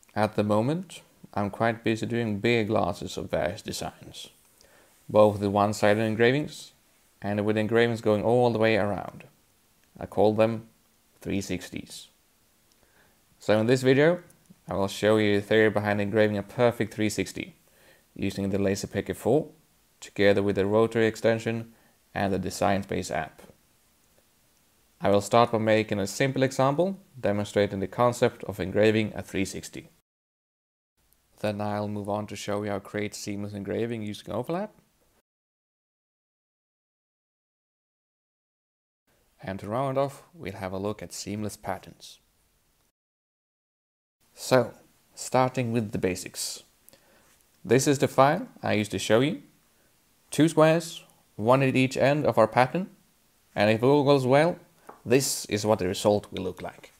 At the moment, I'm quite busy doing beer glasses of various designs, both with one-sided engravings and with engravings going all the way around. I call them 360s. So in this video, I will show you the theory behind engraving a perfect 360 using the LaserPicker 4 together with the rotary extension and the DesignSpace app. I will start by making a simple example demonstrating the concept of engraving a 360. Then I'll move on to show you how to create seamless engraving using overlap. And to round off, we'll have a look at seamless patterns. So, starting with the basics. This is the file I used to show you. 2 squares, one at each end of our pattern, and if all goes well, this is what the result will look like.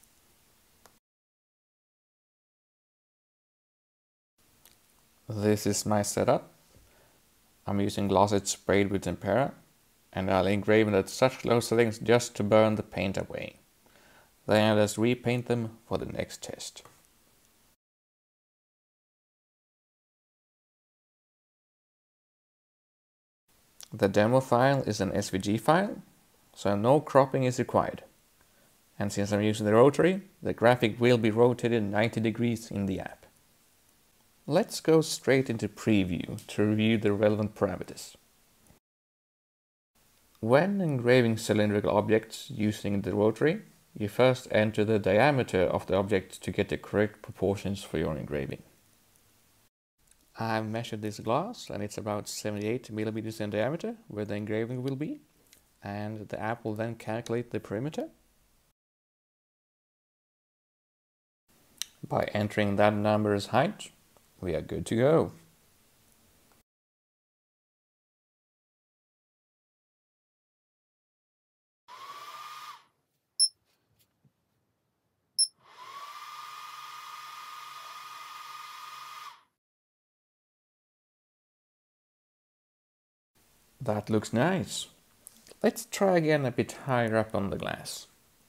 This is my setup. I'm using glosses sprayed with tempera, and I'll engrave it at such low settings just to burn the paint away. Then I'll just repaint them for the next test. The demo file is an SVG file, so no cropping is required. And since I'm using the rotary, the graphic will be rotated 90 degrees in the app. Let's go straight into preview to review the relevant parameters. When engraving cylindrical objects using the rotary, you first enter the diameter of the object to get the correct proportions for your engraving. I've measured this glass and it's about 78 millimeters in diameter where the engraving will be, and the app will then calculate the perimeter. By entering that number as height, we are good to go. That looks nice. Let's try again a bit higher up on the glass.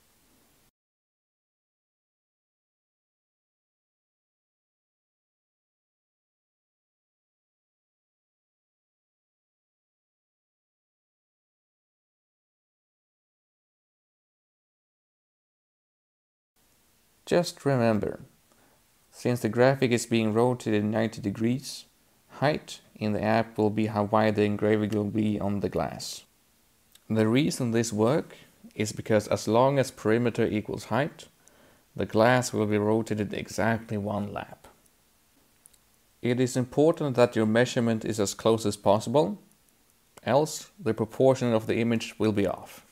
Just remember, since the graphic is being rotated 90 degrees, height in the app will be how wide the engraving will be on the glass. The reason this works is because as long as perimeter equals height, the glass will be rotated exactly 1 lap. It is important that your measurement is as close as possible, else the proportion of the image will be off.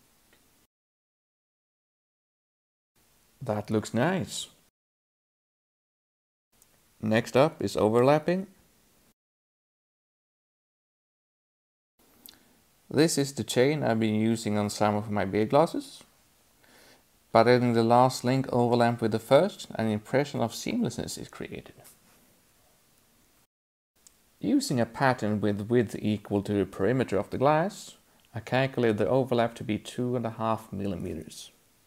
That looks nice. Next up is overlapping. This is the chain I've been using on some of my beer glasses. By adding the last link overlap with the first, an impression of seamlessness is created. Using a pattern with width equal to the perimeter of the glass, I calculate the overlap to be 2.5 millimeters.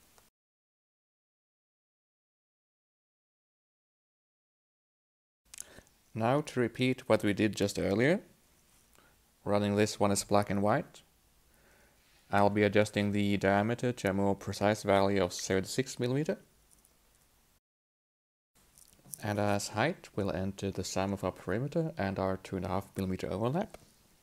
Now to repeat what we did just earlier, running this one as black and white, I'll be adjusting the diameter to a more precise value of 76 millimeter. And as height, we'll enter the sum of our perimeter and our 2.5 millimeter overlap.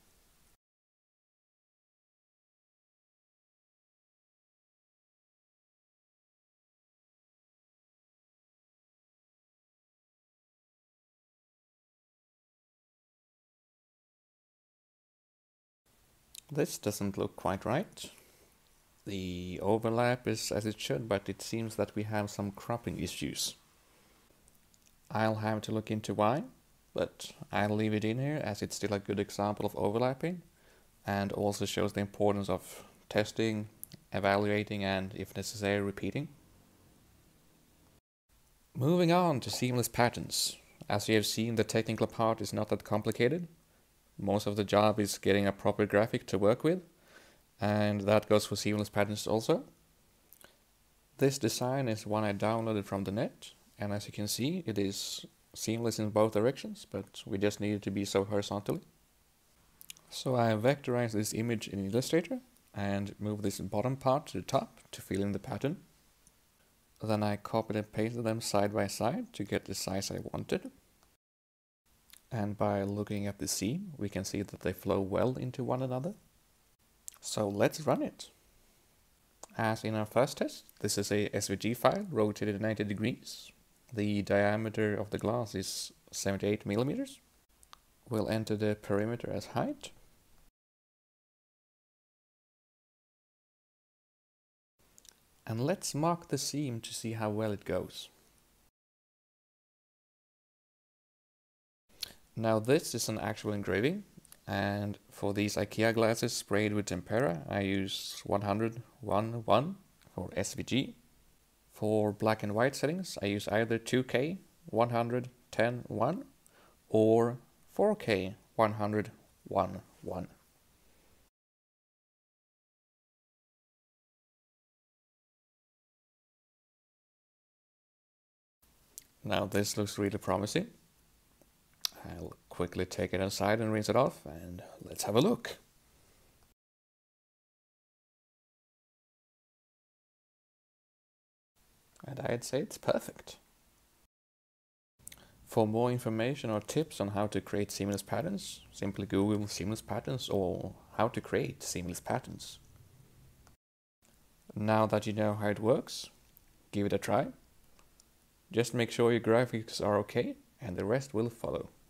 This doesn't look quite right. The overlap is as it should, but it seems that we have some cropping issues. I'll have to look into why, but I'll leave it in here as it's still a good example of overlapping and also shows the importance of testing, evaluating, and if necessary, repeating. Moving on to seamless patterns. As you have seen, the technical part is not that complicated. Most of the job is getting a proper graphic to work with, and that goes for seamless patterns also. This design is one I downloaded from the net, And as you can see, it is seamless in both directions, but we just need it to be so horizontally. So I vectorized this image in Illustrator and moved this bottom part to the top to fill in the pattern. Then I copied and pasted them side by side to get the size I wanted. And by looking at the seam, we can see that they flow well into one another. So let's run it. As in our first test, this is a SVG file rotated 90 degrees. The diameter of the glass is 78 millimeters. We'll enter the perimeter as height. And let's mark the seam to see how well it goes. Now this is an actual engraving, and for these IKEA glasses sprayed with tempera, I use 100:1:1 for SVG. For black and white settings, I use either 2K 100:10:1 or 4K 100:1:1. Now this looks really promising. I'll quickly take it inside and rinse it off, and let's have a look. And I'd say it's perfect. For more information or tips on how to create seamless patterns, simply Google seamless patterns or how to create seamless patterns. Now that you know how it works, give it a try. Just make sure your graphics are okay, and the rest will follow.